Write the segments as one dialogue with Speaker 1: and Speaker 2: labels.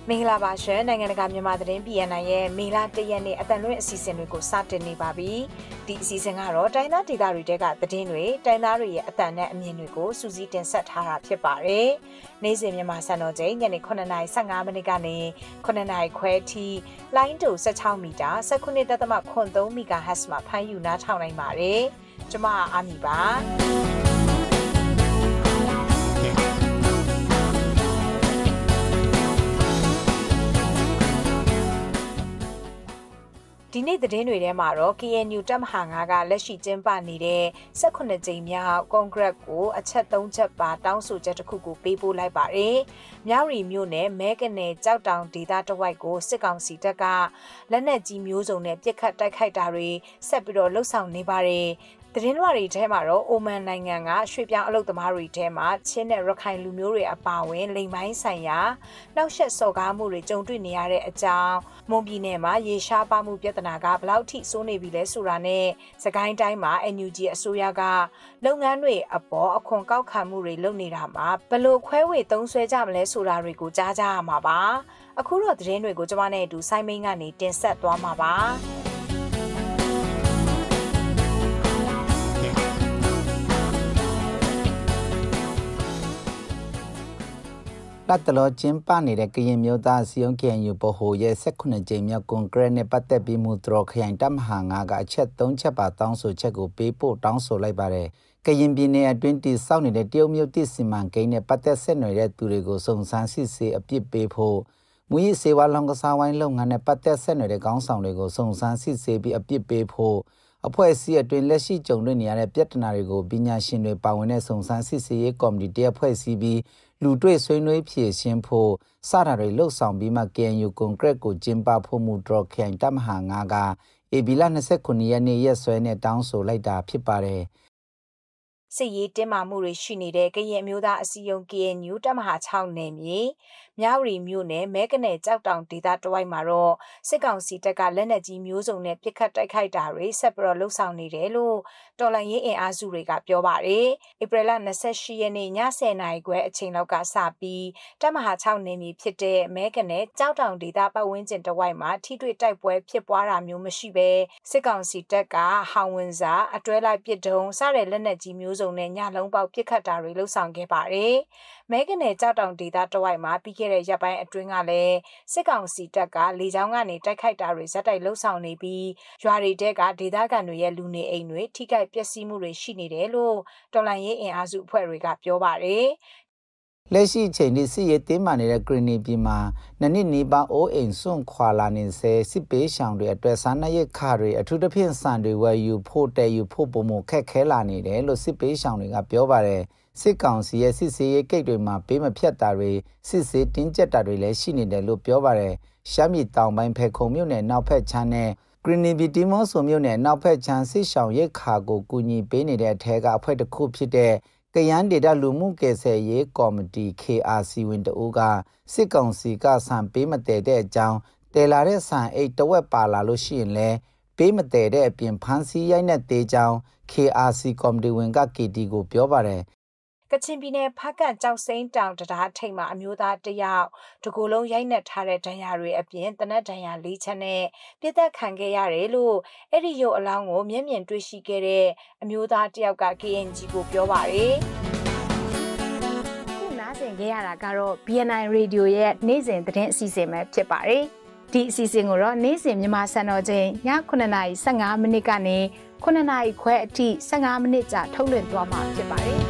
Speaker 1: မင်္ဂလာပါရှင်နိုင်ငံတကာမြန်မာသတင်း PNN ရဲ့မေလ1ရက်နေ့အတန်လွင့်အစီအစဉ်တွေကိုစတင်နေပါပြီဒီအစီအစဉ်ကတော့တိုင်းသားဒေသတွေတဲကသတင်းတွေတိုင်းသားတွေရဲ့အတန်နဲ့အမြင်တွေကိုစူးစီးတင်ဆက်ထားတာဖြစ်ပါတယ်နေ့စဉ်မြန်မာစံတော်ချိန်ညနေ9:15မိနစ်ကနေ9:00ခွဲထိလိုင်းတူ16မီတာ19.3 MHz မှာဖမ်းယူနားထောင်နိုင်ပါတယ်ကျွန်မအာမီပါဒီနေ့သတင်းတွေထဲမှာတော့ KNU တပ်မဟာ9ကလက်ရှိကျင်းပနေတဲ့18ကြိမ်မြောက်ကွန်ဂရက်ကိုအချက်3ချက်ပါတောင်းဆိုချက်တစ်ခုကိုပေးပို့လိုက်ပါတယ်။မြောက်ရီမြို့နယ်မဲကနယ်ကြောက်တောင်ဒေသတဝိုက်ကိုစစ်ကောင်စီတပ်ကလက်နက်ကြီးမျိုးစုံနဲ့ပစ်ခတ်တိုက်ခိုက်တာတွေဆက်ပြီးတော့လှုပ်ဆောင်နေပါတယ်။သတင်းလွှာတွေထဲမှာတော့အိုမန်နိုင်ငံကရွှေပြောင်းအလုပ်သမားတွေထဲမှာချင်းနဲ့ရခိုင်လူမျိုးတွေအပါအဝင်လိမ်ပိုင်းဆိုင်ရာနှောက်ယှက်စော်ကားမှုတွေကြုံတွေ့နေရတဲ့အကြောင်းမွန်ပြည်နယ်မှာရေရှားပါမှုပြဿနာကဘလောက်ထိဆိုးနေပြီလဲဆိုတာနဲ့စကိုင်းတိုင်းမှာ NUG အစိုးရကလုပ်ငန်းတွေအပေါ်အခွန်ကောက်ခံမှုတွေလုပ်နေတာမှာဘလို့ခွဲဝေသုံးစွဲကြမလဲဆိုတာတွေကိုကြားကြရမှာပါအခုတော့သတင်းတွေကိုကျွန်မနဲ့အတူစိုင်းမင်းကနေတင်ဆက်သွားမှာပါ
Speaker 2: လက်တလောကျင်းပနေတဲ့ကရင်မျိုးသားစီယုံ KNU ဗဟိုရဲ့18ကြိမ်မြောက်ကွန်ဂရက်နဲ့ပတ်သက်ပြီးမူတရခရိုင်တပ်မဟာ9ကအချက်3ချက်ပါတောင်းဆိုချက်ကိုပေးပို့တောင်းဆိုလိုက်ပါတယ်။ကရင်ပြည်နယ်အတွင်းတည်ဆောက်နေတဲ့တရုတ်မြို့တစ်စီမံကိန်းနဲ့ပတ်သက်ဆက်နွယ်တဲ့သူတွေကိုစုံစမ်းစစ်ဆေးအပြစ်ပေးဖို့မူရစေဝါလောင်ကစားဝိုင်းလုပ်ငန်းနဲ့ပတ်သက်ဆက်နွယ်တဲ့ခေါင်းဆောင်တွေကိုစုံစမ်းစစ်ဆေးပြီးအပြစ်ပေးဖို့အဖွဲ့အစည်းအတွင်းလက်ရှိကြုံတွေ့နေရတဲ့ပြဿနာတွေကိုပညာရှင်တွေပါဝင်တဲ့စုံစမ်းစစ်ဆေးရေးကော်မတီတဖွဲ့စည်းပြီးလူတွေ့ဆွေးနွေးဖြည့်ရှင်းဖို့စတာတွေလှုပ်ဆောင်ပြီးမှ KNU ကွန်ဂရက်ကိုကျင်းပဖို့မူတော်ခရိုင်တပ်မဟာ9ကဧပြီလ29ရက်နေ့ရက်စွဲနဲ့တောင်းဆိုလိုက်တာဖြစ်ပါတယ်
Speaker 1: စစ်ရေးတင်းမာမှုတွေရှိနေတဲ့ကရင်မျိုးသားအစည်းအရုံး KNU တပ်မဟာ6နယ်မြေမြောက်ရီမြို့နယ်မဲကနယ်ကြောက်တောင်ဒေသတဝိုက်မှာတော့စစ်ကောင်စီတပ်ကလက်နက်ကြီးမျိုးစုံနဲ့ပစ်ခတ်တိုက်ခိုက်တာတွေဆက်ပြီးတော့လှုပ်ဆောင်နေတယ်လို့တော်လှန်ရေးအင်အားစုတွေကပြောပါတယ်။ဧပြီလ28ရက်နေ့ည10:00နာရီခွဲအချိန်လောက်ကစပြီးတပ်မဟာ6နယ်မြေဖြစ်တဲ့မဲကနယ်ကြောက်တောင်ဒေသပတ်ဝန်းကျင်တဝိုက်မှာထိတွေ့တိုက်ပွဲဖြစ်ပွားတာမျိုးမရှိဘဲစစ်ကောင်စီတပ်ကဟောင်ဝင်စာအတွဲလိုက်ပစ်တုံးစတဲ့လက်နက်ကြီးမျိုးစုံနဲ့ညလုံးပေါက်ပစ်ခတ်တာတွေလှုပ်ဆောင်ခဲ့ပါတယ်။မဲကနယ်ကြောက်တောင်ဒေသတဝိုက်မှာပြီးခဲ့တဲ့ရက်ပိုင်းအတွင်းကလည်းစစ်ကောင်စီတပ်ကလေကြောင်းကနေတိုက်ခိုက်တာတွေဇက်တိုက်လှုပ်ဆောင်နေပြီးရွာတွေတဲကဒေသခံတွေရဲ့လူနေအိမ်တွေထိခိုက်ပျက်စီးမှုတွေရှိနေတယ်လို့တော်လှန်ရေးအင်အားစုအဖွဲ့တွေကပြောပါတယ်
Speaker 2: ။လက်ရှိချိန်ဒီစစ်ရေးတင်းမာနေတဲ့ဂရနီပြည်မှာနှစ်နီးပါးအိုးအိမ်စွန့်ခွာလာနေစေစစ်ပေးရှောင်တွေအတွက်စားနပ်ရိက္ခာတွေအထူးသဖြင့်စံတွေဝယ်ယူဖို့တည်ယူဖို့ပုံမခက်ခဲလာနေတယ်လို့စစ်ပေးရှောင်တွေကပြောပါတယ်စစ်ကောင်စီရဲ့စစ်စေးရေးကိတ်တွေမှာပေးမဖြတ်တာတွေစစ်စေးတင်းကျပ်တာတွေလည်းရှိနေတယ်လို့ပြောပါတယ်ရှမ်းပြည်တောင်ပိုင်းဖက်ခုံမြို့နယ်နောက်ဖက်ချမ်းနဲ့ဂရနီပြည်ဒီမော့ဆိုမြို့နယ်နောက်ဖက်ချမ်းစစ်ရှောင်ရိက္ခာကိုကူညီပေးနေတဲ့အထက်ကအဖွဲ့တစ်ခုဖြစ်တဲ့ကယန်းဒေတာလူမှုကယ်ဆယ်ရေးကော်မတီ KRC ဝင်တအိုးကစစ်ကောင်စီကဆန်ပေးမတည်တဲ့အကြောင်းတယ်လာတဲ့ဆန်အိတ်တဝက်ပါလာလို့ရှိရင်လည်းပေးမတည်တဲ့အပြင်ဖမ်းဆီးရိုက်နှက်သေးကြောင်း KRC ကော်မတီဝင်က KT ကိုပြောပါတယ်
Speaker 1: ကချင်ပြည်နယ်ဖားကန့်ကျောက်စိမ်းတောင်တရားထိပ်မှာအမျိုးသားတယောက်တကူလုံးရိုက်နှက်ထားတဲ့ဒဏ်ရာတွေအပြင်တနက်ဒဏ်ရာ၄ချက်နဲ့ပြစ်သက်ခံခဲ့ရတယ်လို့အဲ့ဒီရုပ်အလောင်းကိုမျက်မြင်တွေ့ရှိခဲ့တဲ့အမျိုးသားတယောက်က KNG ကိုပြောပါတယ်ခုနားဆင်ခဲ့ရတာကတော့ BNN Radio ရဲ့နေ့စဉ်သတင်းအစီအစဉ်ပဲဖြစ်ပါတယ်ဒီအစီအစဉ်ကိုတော့နေ့စဉ်မြန်မာစံတော်ချိန်ည9:15မိနစ်ကနေ9:00ခွဲအထိ15မိနစ်ကြာထုတ်လွှင့်သွားမှာဖြစ်ပါတယ်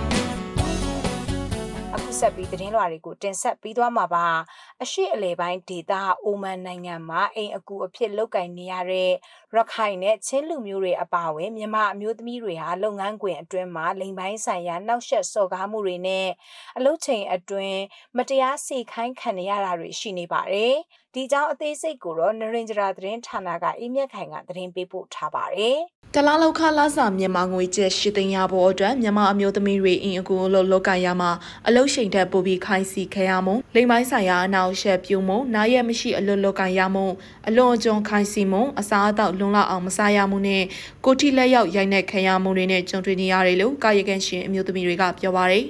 Speaker 1: အခုဆက်ပြီးသတင်းလွှာတွေကိုတင်ဆက်ပြီးသွားမှာပါအရှိအလေပိုင်းဒေသအိုမန်နိုင်ငံမှာအိမ်အကူအဖြစ်လုပ်ကင်နေရတဲ့ရခိုင်နဲ့ချင်းလူမျိုးတွေအပါအဝင်မြန်မာအမျိုးသမီးတွေဟာလုပ်ငန်းခွင်အတွင်းမှာလိမ်ပိုင်းဆိုင်ရာနှောက်ယှက်စော်ကားမှုတွေနဲ့အလုပ်ချိန်အတွင်းမတရားစေခိုင်းခံရတာတွေရှိနေပါတယ်ဒီကြောင့်အသေးစိတ်ကိုတော့နရင်ဂျရာသတင်းဌာနကအေးမြတ်ခိုင်ကသတင်းပေးပို့ထားပါတယ်
Speaker 3: တလားလောက်ခလာစာမြန်မာငွေကျပ်8သိန်းရဖို့အတွက်မြန်မာအမျိုးသမီးတွေအင်အကူအလုပ်လုပ်ကိုင်ရမှာအလုပ်ချိန်ထက်ပိုပြီးခိုင်းစီခဲရမှုလိမ်ပိုင်းဆိုင်ရာအနောက်ရှက်ပြုံမှုနားရက်မရှိအလုပ်လုပ်ကိုင်ရမှုအလွန်အကျွံခိုင်းစီမှုအစားအသောက်လုံလောက်အောင်မစားရမှုနဲ့ကိုထိလက်ရောက်ရိုက်နှက်ခဲရမှုတွေနဲ့ကြုံတွေ့နေရတယ်လို့ကာယကံရှင်အမျိုးသမီးတွေကပြောပါတယ်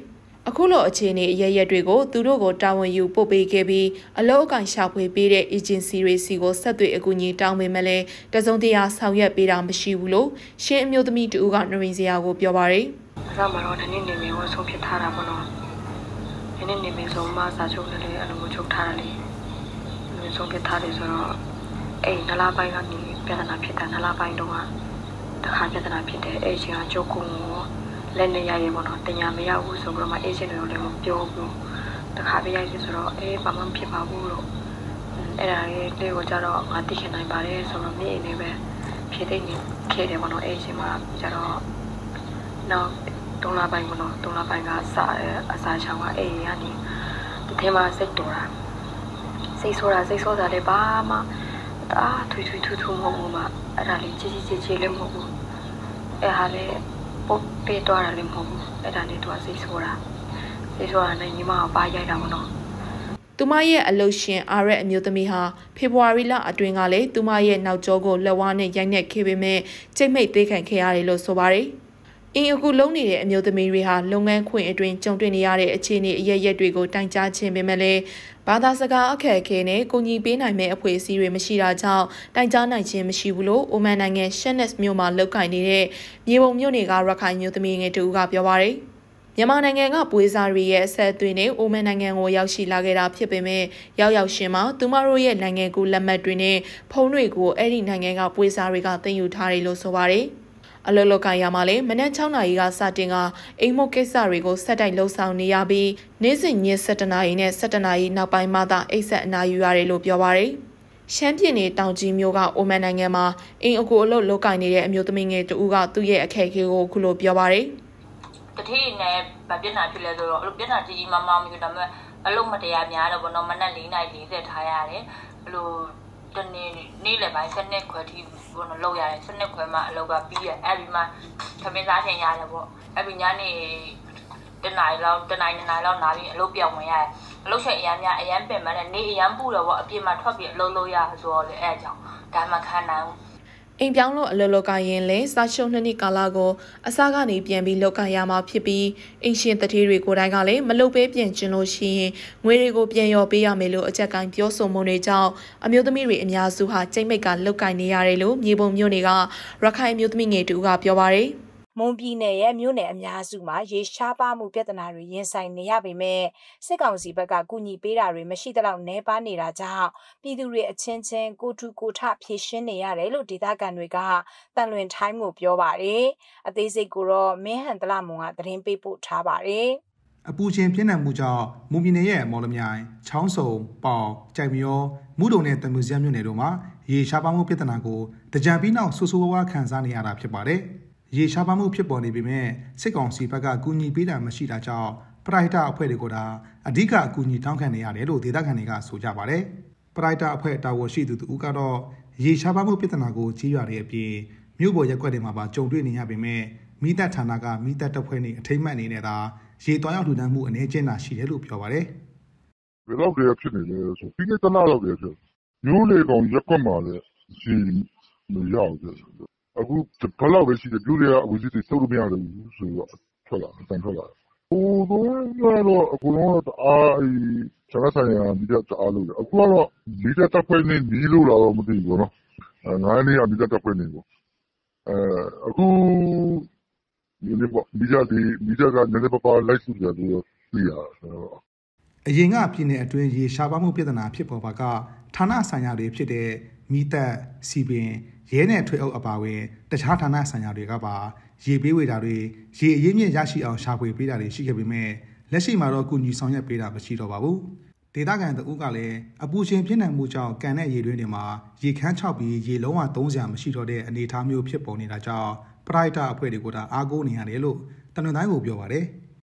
Speaker 3: အခုလိုအခြေအနေအရရက်တွေကိုသူတို့ကိုတာဝန်ယူပို့ပေးခဲ့ပြီးအလောက်အကန့်ရှာဖွေပေးတဲ့ agency တွေစီကိုဆက်သွယ်အကူအညီတောင်းပေမဲ့လည်းတစုံတရာဆောင်ရွက်ပေးတာမရှိဘူးလို့ရှင်းအမျိုးသမီးတူကနရင်စရာကိုပြောပါရယ်
Speaker 4: ။ဒါမှတော့ဒီနေ့နေမျိုးဝဆုံးဖြစ်ထားတာပေါ့နော်။ဒီနေ့နေမျိုးဆုံးမစာချုပ်လည်းအလိုချုပ်ထားတယ်လေ။ဒီဆုံးဖြစ်ထားတယ်ဆိုတော့အဲ့နလားပိုင်းကနေပြဿနာဖြစ်တာနလားပိုင်းတော့တခါပြဿနာဖြစ်တယ်အဲ့ချိန်ကကြုတ်ကုန်လက်နဲ့ရရဲပေါ့နော်တင်ညာမရဘူးဆိုတော့မှအေဂျင့်တွေကိုလည်းမပြောဘူးတခါပြရိုက်ဆိုတော့ဘာမှမဖြစ်ပါဘူးလို့အဲ့ဒါလေးကိုကြတော့ငါသိခင်နိုင်ပါတယ်ဆိုတော့မြေအနေပဲဖြစ်တဲ့နေခဲ့တယ်ပေါ့နော်အေဂျင့်မှာကြတော့နောက်3လပိုင်းပေါ့နော်3လပိုင်းကအစာချောင်းကအဲ့ရနေဒီထဲမှာစိတ်တော်တာစိတ်ဆိုးတာလည်းဘာမှထွေထူမဟုတ်ဘူးမှာအဲ့ဒါလေးကြီးလည်းမဟုတ်ဘူးအဲ့ဟာလေးပို့ပေးသွားတာလည်းမဟုတ်ဘူးအဲ့ဒါနဲ့သူကစိတ်ဆိုးတာနဲ့ညီမကပါရိုက်တာမနော်
Speaker 3: သူမရဲ့အလုရှင်အားရအမျိုးသမီးဟာဖေဖော်ဝါရီလအတွင်းကလည်းသူမရဲ့နောက်ကျောကိုလက်ဝါးနဲ့ရိုက်နှက်ခဲ့ပေမဲ့ကြိတ်မိတ်သေးခံခဲ့ရတယ်လို့ဆိုပါတယ်အင်းအခုလုံးနေတဲ့အမျိုးသမီးတွေဟာလုပ်ငန်းခွင်အတွင်းကြုံတွေ့နေရတဲ့အခြေအနေအရရက်တွေကိုတိုင်ကြားခြင်းပေမဲ့လည်းဘာသာစကားအခက်အခဲနဲ့ကိုကြီးပေးနိုင်မဲ့အဖွဲ့အစည်းတွေမရှိတာကြောင့်တိုင်ကြားနိုင်ခြင်းမရှိဘူးလို့အိုမန်နိုင်ငံရှက်နက်မြို့မှာလုပ်ကိုင်နေတဲ့မြေပုံမြို့နယ်ကရခိုင်မျိုးသမီးငယ်တူကပြောပါရယ်မြန်မာနိုင်ငံကပွေးစားတွေရဲ့အဆက်အသွေးနဲ့အိုမန်နိုင်ငံကိုရောက်ရှိလာခဲ့တာဖြစ်ပေမဲ့ရောက်ရှင်မှာသူမတို့ရဲ့နိုင်ငံကူလက်မှတ်တွေနဲ့ဖုန်းတွေကိုအဲ့ဒီနိုင်ငံကပွေးစားတွေကတင်ယူထားတယ်လို့ဆိုပါရယ်အလောလောကရမှာလည်းမနက်6နာရီကစတင်ကအိမ်မုတ်ကိစ္စတွေကိုဆက်တိုက်လှုပ်ဆောင်နေရပြီးနေ့စဉ်ည7နာရီနဲ့7နာရီနောက်ပိုင်းမှသာအိတ်ဆက်အနာယူရတယ်လို့ပြောပါရယ်ရှမ်းပြည်နယ်တောင်ကြီးမြို့ကအိုမန်နိုင်ငံမှာအိမ်အကူအလုပ်လုပ်ကိုင်နေတဲ့အမျိုးသမီးငယ်တူကသူ့ရဲ့အခက်အခဲကိုခုလိုပြောပါရယ်
Speaker 5: တတိနဲ့ဗပြစ်နာဖြစ်လဲဆိုတော့အဲ့လိုပြဿနာကြီးကြီးမားမားမျိုးဒါပေမဲ့အလုပ်မတရားများတော့ဘောနော်မနက်4နာရီ40ထားရတယ်အဲ့လိုတနေ့နေ့လည်းပိုင်း7နှစ်ခွဲထိဘောနော်လောက်ရတယ်7နှစ်ခွဲမှအလုပ်ကပြီးရအဲ့ဒီမှာခမင်းစားချိန်ရတယ်ပေါ့အဲ့ဒီညနေတနားရီလောက်နားပြီးအလုပ်ပြောင်းဝင်ရတယ်အလုပ်ချိန်အရန်ပင်မနဲ့နေအရန်ပူတော့ပေါ့အပြင်မှာထွက်ပြီးအလုပ်လုပ်ရဆိုတော့လေအဲ့အကြောင်းဒါမှခံနိုင်ဘူး
Speaker 3: အိမ်ပြောင်းလို့အလောလောကရင်လဲစာရှုံ2နှစ်ကာလကိုအစကနေပြန်ပြီးလောက်ကန်ရမှာဖြစ်ပြီးအိမ်ရှင်တထေးတွေကိုတိုင်းကလည်းမလုပ်ပေးပြင်ကျင်လို့ရှိရင်ငွေတွေကိုပြန်ရော်ပေးရမယ်လို့အကြက်ကိုင်းပြောဆိုမှုတွေကြောင့်အမျိုးသမီးတွေအများစုဟာကျိတ်မိတ်ကလောက်ကင်နေရတယ်လို့မြေပုံမြို့နယ်ကရခိုင်အမျိုးသမီးငယ်တူကပြောပါရယ်
Speaker 1: မွန်ပြည်နယ်ရဲ့မြို့နယ်အများစုမှာရေရှားပါမှုပြဿနာတွေရင်ဆိုင်နေရပေမဲ့စစ်ကောင်စီဘက်ကကူညီပေးတာတွေမရှိသလောက်နှဲပါနေတာကြောင့်ပြည်သူတွေအချင်းချင်းကိုထူကိုထဖြည့်ရှင်းနေရတယ်လို့ဒေသခံတွေကတန်လွင်ထိုင်းကိုပြောပါတယ်အသေးစိတ်ကိုတော့မင်းဟန်တလမွန်ကသတင်းပေးပို့ထားပါတယ်
Speaker 6: အပူချင်းပြင်းထန်မှုကြောင့်မွန်ပြည်နယ်ရဲ့မော်လမြိုင်ချောင်းစုံပေါင်ကြိုက်မျောမူးတုံနဲ့တမူစရမြို့နယ်တို့မှာရေရှားပါမှုပြဿနာကိုတကြံပြီးနောက်ဆူဆူဝါးခံစားနေရတာဖြစ်ပါတယ်ရေရှားပါမှုဖြစ်ပေါ်နေပေမဲ့စစ်ကောင်စီဘက်ကကူညီပေးတာမရှိတာကြောင့်ပရိုက်တာအဖွဲ့တွေကိုဒါအဓိကအကူအညီတောင်းခံနေရတယ်လို့ဒေသခံတွေကဆိုကြပါတယ်။ပရိုက်တာအဖွဲ့တာဝန်ရှိသူတို့ကတော့ရေရှားပါမှုပြဿနာကိုကြီးရွာတဲ့အပြင်မြို့ပေါ်ရက်ွက်တွေမှာပါကြုံတွေ့နေရပေမဲ့မိသက်ဌာနကမိသက်တပ်ဖွဲ့နေအထိမ့်မှတ်အနေနဲ့သာရေတွားရောက်ထူထမ်းမှုအနေကျဉ်းတာရှိတယ်လို့ပြောပါတယ်
Speaker 7: ။ဘယ်တော့ကြဖြစ်နေလဲဆိုပြီးတဲ့တလားတော့ကြဖြစ်မျိုးလေကောင်ရက်ွက်မှာလေရေမရောက်ကြအခုဘယ်လောက်ပဲရှိတယ်ပြိုးတွေကဝီစီတွေစုပ်လို့မရတယ်ဘူးဆိုတော့ထွက်လာတယ်ဟိုတော့ကတော့အခုတော့ဆရာဆိုင်ရာဒီကအားလို့အခုကတော့ဒီကတပ်ဖွဲ့နေနီးလို့လာတော့မသိဘူးနော်ငါးနေရဒီကတပ်ဖွဲ့နေပေါ့အခုဒီကနည်းနည်းပါလိုက်စုရတယ်လို့သိရ
Speaker 6: အရင်ကပြည်နယ်အတွင်းရေရှားပါမှုပြဿနာဖြစ်ပေါ်ပါကဌာနဆိုင်ရာတွေဖြစ်တဲ့မိသက်စီပင်ရဲနဲ့ထွေအုပ်အပါဝင်တခြားဌာနဆိုင်ရာတွေကပါရေပေးဝေတာတွေရေအရင်းမြစ်ရရှိအောင်ရှာဖွေပေးတာတွေရှိခဲ့ပေမဲ့လက်ရှိမှာတော့ကုညီဆောင်ရွက်ပေးတာမရှိတော့ပါဘူးဒေသခံတအုပ်ကလည်းအပူချိန်ပြင်းထန်မှုကြောင့်ကန်တဲ့ရေတွင်းတွေမှာရေခမ်းချောက်ပြီးရေလုံးဝသုံးစရာမရှိတော့တဲ့အနေအထားမျိုးဖြစ်ပေါ်နေတာကြောင့်ပရိုက်တာအဖွဲ့တွေကအားကိုးနေရတယ်လို့တနင်္သာရီကိုပြောပါတယ်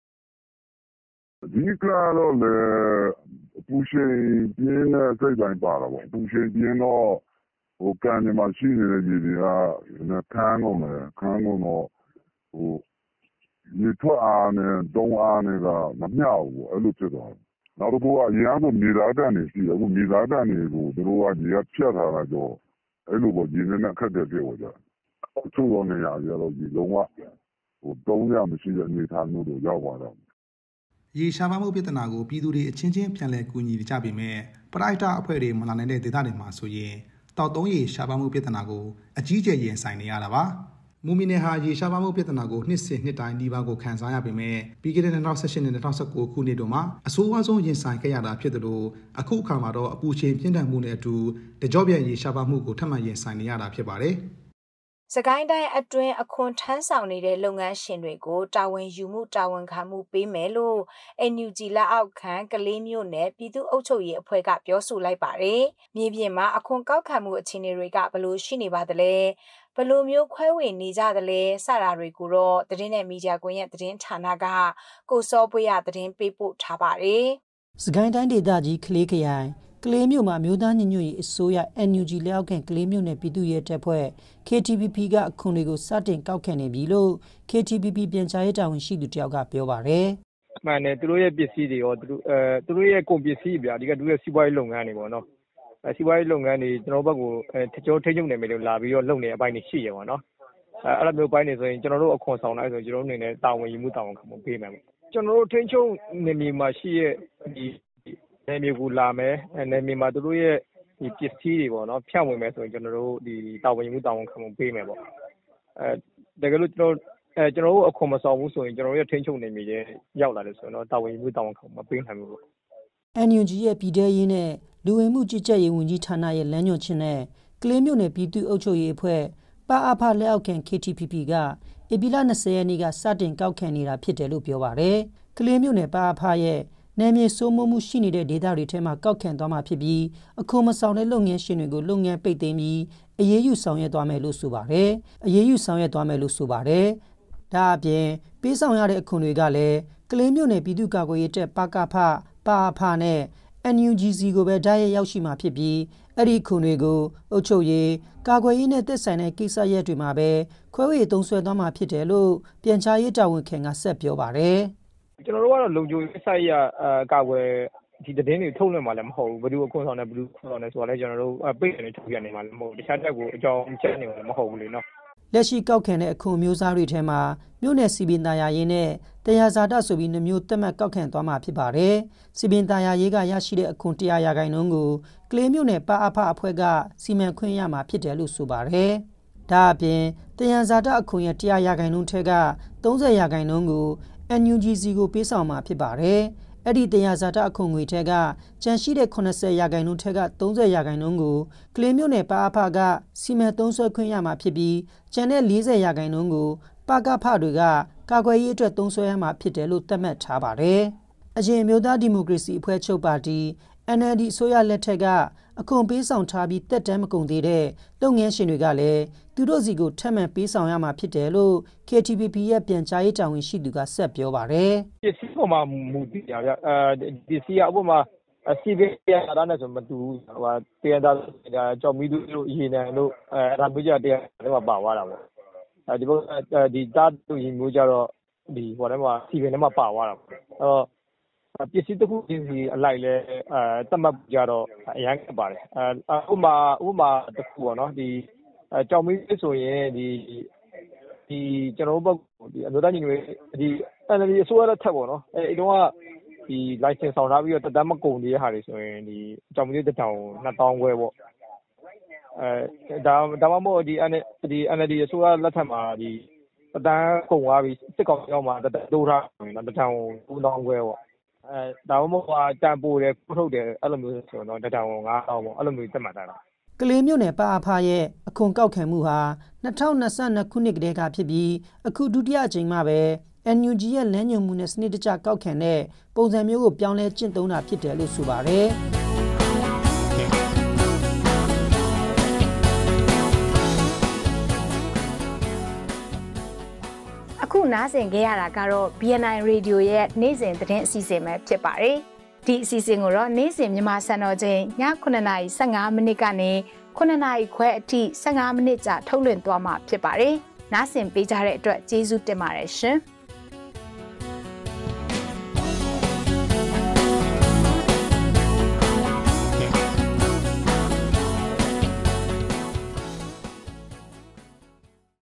Speaker 7: ဒီကတော့လေအပူချိန်ပြင်းတဲ့စိတ်တိုင်းပါတာပေါ့အပူချိန်ပြင်းတော့ဟိုကန်နေမှာရှိနေတဲ့ရေတွေကခန်းကုန်တော့ရေထွက်အားနဲ့တုံးအားနဲ့ကမမျှဘူးအဲ့လိုဖြစ်သွားတယ်နောက်တစ်ခုကရေအားကိုမြေသားတန်နေရှိတယ်အခုမြေသားတန်တွေကိုသူတို့ကရေကဖြတ်ထားတာကြောအဲ့လိုပေါ့ရေနဲ့ခက်တဲ့ပြေပေါ့ကြာအချို့တော့နေရာကြီးတော့ရေလုံးဝဟိုတုံးရမရှိတဲ့အနေအထားမျိုးတွေရောက်သွားတော့
Speaker 6: ရေရှားပါမှုပြဿနာကိုပြည်သူတွေအချင်းချင်းပြန်လည်ကူညီကြပေမဲ့ပရိုက်တာအဖွဲ့တွေမလာနိုင်တဲ့ဒေသတွေမှာဆိုရင်တောက်သုံးရေရှားပါမှုပြဿနာကိုအကြီးကျယ်ရင်ဆိုင်နေရတာပါမူမီနယ်ဟာရေရှားပါမှုပြဿနာကိုနှစ်စဉ်နှစ်တိုင်းဒီပါကိုခံစားရပေမဲ့ပြီးခဲ့တဲ့2018နဲ့2019ခုနှစ်တို့မှာအဆိုးဝါးဆုံးရင်ဆိုင်ခဲ့ရတာဖြစ်တယ်လို့အခုအခါမှာတော့အပူချိန်ပြင်းထန်မှုနဲ့အတူတကြော့ပြန်ရေရှားပါမှုကိုထပ်မံရင်ဆိုင်နေရတာဖြစ်ပါတယ်
Speaker 1: စကိုင်းတိုင်းအတွင်းအခွန်ထမ်းဆောင်နေတဲ့လုပ်ငန်းရှင်တွေကိုတာဝန်ယူမှုတာဝန်ခံမှုပေးမယ်လို့ NUG လက်အောက်ခံကလေးမျိုးနဲ့ပြည်သူ့အုပ်ချုပ်ရေးအဖွဲ့ကပြောဆိုလိုက်ပါတယ်။မြေပြင်မှာအခွန်ကောက်ခံမှုအခြေအနေတွေကဘယ်လိုရှိနေပါသလဲ။ဘယ်လိုမျိုးခွဲဝေနေကြသလဲစတာတွေကိုတော့သတင်းနဲ့မီဒီယာကွန်ရက်သတင်းဌာနကကိုစောပွေးရသတင်းပေးပို့ထားပါတယ်
Speaker 8: ။စကိုင်းတိုင်းဒေသကြီးကလေးခရိုင်ကလေးမျိုးမှာမြို့သားညီညွတ်ရေးအစိုးရ NUG လက်အောက်ခံကလေးမျိုးနဲ့ပြည်သူ့ရဲတပ်ဖွဲ့ KTPP ကအခွန်တွေကိုစတင်ကောက်ခံနေပြီလို့ KTPP ပြန်ကြားရေးတာဝန်ရှိသူတယောက်ကပြောပါတယ်
Speaker 9: ။မှန်တယ်သူတို့ရဲ့ပစ္စည်းတွေရောသူတို့ရဲ့ကုန်ပစ္စည်းပြအဓိကသူတို့ရဲ့စီးပွားရေးလုပ်ငန်းတွေပေါ့နော်။စီးပွားရေးလုပ်ငန်းတွေကျွန်တော်ဘက်ကိုကျွန်တော်ထိချုပ်နေမယ်လို့လာပြီးတော့လုပ်နေတဲ့အပိုင်းတွေရှိရပါတော့။အဲ့လိုမျိုးပိုင်းတွေဆိုရင်ကျွန်တော်တို့အခွန်ဆောင်လိုက်ဆိုကျွန်တော်တို့အနေနဲ့တာဝန်ယူမှုတာဝန်ခံမှုပေးမယ်ပေါ့။ကျွန်တော်တို့ထိချုပ်နေမြေမှာရှိရဲ့ဒီနေမြေကိုလာမယ်နေမြေမှာသူတို့ရဲ့ဒီပစ္စည်းတွေပေါ့နော်ဖြန့်ဝင်မယ်ဆိုရင်ကျွန်တော်တို့ဒီတာဝန်ယူမှုတာဝန်ခံမှုပေးမယ်ပေါ့တကယ်လို့ကျွန်တော်တို့အခွန်မဆောင်ဘူးဆိုရင်ကျွန်တော်တို့ရဲ့ထိန်းချုပ်နေမြေတွေရောက်လာတယ်ဆိုတော့တာဝန်ယူမှုတာဝန်ခံမှုမပေးနိုင်ဘူးပေါ့
Speaker 8: NUG ရဲ့ပြည်ထရေးနဲ့လူဝင်မှုကြီးကြပ်ရေးဝန်ကြီးဌာနရဲ့လမ်းညွှန်ခြင်းနဲ့ကလေးမျိုးနယ်ပြည်သူ့အုပ်ချုပ်ရေးအဖွဲ့ပါအဖလက်အောက်ခံ KTPP ကဧပြီလ20ရက်နေ့ကစတင်ကောက်ခံနေတာဖြစ်တယ်လို့ပြောပါတယ်ကလေးမျိုးနယ်ပါအဖရဲ့နယ်မြေစိုးမိုးမှုရှိနေတဲ့ဒေသတွေထဲမှာကောက်ခံသွားမှာဖြစ်ပြီးအခွန်မဆောင်တဲ့လုပ်ငန်းရှင်တွေကိုလုပ်ငန်းပိတ်သိမ်းပြီးအရေးယူဆောင်ရွက်သွားမယ်လို့ဆိုပါတယ်။ဒါအပြင်ပေးဆောင်ရတဲ့အခွန်တွေကလည်းကလေးမျိုးနယ်ပြည်သူ့ကာကွယ်ရေးတပ်ပကဖပါအဖနဲ့ NUGC ကိုပဲဓာတ်ရိုက်ရောက်ရှိမှာဖြစ်ပြီးအဲ့ဒီခွန်တွေကိုအုပ်ချုပ်ရေးကာကွယ်ရေးနဲ့သက်ဆိုင်တဲ့ကိစ္စရပ်တွေမှာပဲခွဲဝေသုံးစွဲသွားမှာဖြစ်တယ်လို့ပြန်ကြားရေးတာဝန်ခံကဆက်ပြောပါတယ်
Speaker 9: ။ကျွန်တော်တို့ကတော့လုံခြုံရေးဆိုင်ရာကာကွယ်ဒီသတင်းတွေထုတ်လွှင့်မှာလည်းမဟုတ်ဘူးဘယ်သူအခွင့်ဆောင်တယ်ဘယ်သူခွင့်ဆောင်တယ်ဆိုတာလည်းကျွန်တော်တို့ပိတ်နေထုတ်ပြနေမှာလည်းမဟုတ်တခြားတက်ကိုအကြောင်းချက်နေမှာလည်းမဟုတ်ဘူးလေနော်
Speaker 8: လက်ရှိကောက်ခံတဲ့အခွန်မျိုးစားတွေထဲမှာမြို့နယ်စီပင်သားယာရေးနဲ့တရားဇာတဆိုပြီးနှမျိုးတက်မှတ်ကောက်ခံသွားမှာဖြစ်ပါတယ်စီပင်သားယာရေးကရရှိတဲ့အခွန်100%ကိုကလေးမြို့နယ်ပါအဖအဖွဲ့ကစီမံခွင့်ရမှာဖြစ်တယ်လို့ဆိုပါတယ်ဒါအပြင်တရားဇာတအခွန်ရဲ့100%ထက်က30%ကိုNUGC ကိုပေးဆောင်မှာဖြစ်ပါတယ်။အဲ့ဒီတရားဇာတအခွန်ငွေထက်ကကျန်ရှိတဲ့80%ထက်က30%ကိုကလေးမျိုးနယ်ပါအဖကစီမံသုံးစွဲခွင့်ရမှာဖြစ်ပြီးကျန်တဲ့40%ကိုပကဖတွေကကာကွယ်ရေးအတွက်သုံးစွဲရမှာဖြစ်တယ်လို့သတ်မှတ်ထားပါတယ်။အရင်မျိုးသားဒီမိုကရေစီအဖွဲ့ချုပ်ပါတီ NLD အစိုးရလက်ထက်ကအခွန်ပေးဆောင်ထားပြီးတက်တမ်းမကုန်သေးတဲ့လုပ်ငန်းရှင်တွေကလည်းသူတို့စီကိုထပ်မံပေးဆောင်ရမှာဖြစ်တယ်လို့ KTPP ရဲ့ပြန်ကြားရေးတာဝန်ရှိသူကဆက်ပြောပါတယ်
Speaker 9: ။ပစ္စည်းပေါ်မှာမူတည်ကြဗျ။ပစ္စည်းအပေါ်မှာစီဗီရတာနဲ့ဆိုမတူဘူး။ဟိုတရားသားကြောက်မီးတို့ရေနံတို့ဒါမျိုးကြတရားတွေမှာပါသွားတာပေါ့။ဒီဘက်ဒီတာတို့ရေမျိုးကြတော့ဒီဟိုထဲမှာစီဗီထဲမှာပါသွားတာပေါ့။ပစ္စည်းတစ်ခုချင်းစီအလိုက်လဲတတ်မှတ်ကြတော့အရန်ကပါတယ်ဥမာတစ်ခုပေါ့နော်ဒီကြောင်မီးဆိုရင်ဒီကျွန်တော်တို့ဒီအမျိုးသားညီညွတ်ရေးဒီ NLD အစိုးရလက်ထက်ပေါ့နော်အဲ့တုန်းကဒီ license ဆောင်ထားပြီးတော့တက်တမ်းမကုန်သေးတဲ့ဟာတွေဆိုရင်ဒီကြောင်မီးတစ်တောင်2000ခွဲပေါ့ဒါမှမဟုတ်ဒီ NLD အစိုးရလက်ထက်မှာဒီတက်တမ်းကုန်သွားပြီးစစ်ကောင်ရောက်မှာတက်တမ်းတိုးထားတယ်တစ်တောင်2000ခွဲပေါ့ဒါမှမဟုတ်တန်ပိုးတယ်ထုတ်တယ်အဲ့လိုမျိုးဆိုတော့တတောင်9000ပေါ့အဲ့လိုမျိုးတက်မှတ်တာ
Speaker 8: ကလေးမြို့နယ်ပါအဖရဲ့အခွန်ကောက်ခံမှုဟာ2022ခုနှစ်ကတည်းကဖြစ်ပြီးအခုဒုတိယအကြိမ်မှပဲ NUG ရဲ့လမ်းညွှန်မှုနဲ့စနစ်တကျကောက်ခံတဲ့ပုံစံမျိုးကိုပြောင်းလဲကျင့်သုံးတာဖြစ်တယ်လို့ဆိုပါတယ်
Speaker 1: အခုနားဆင်ခဲ့ရတာကတော့ BNI Radio ရဲ့နေ့စဉ်သတင်းအစီအစဉ်ပဲဖြစ်ပါတယ်။ဒီအစီအစဉ်ကိုတော့နေ့စဉ်မြန်မာစံတော်ချိန်ည9:15မိနစ်ကနေ9:00ခွဲအထိ15မိနစ်ကြာထုတ်လွှင့်သွားမှာဖြစ်ပါတယ်။နားဆင်ပေးကြတဲ့အတွက်ကျေးဇူးတင်ပါတယ်ရှင်။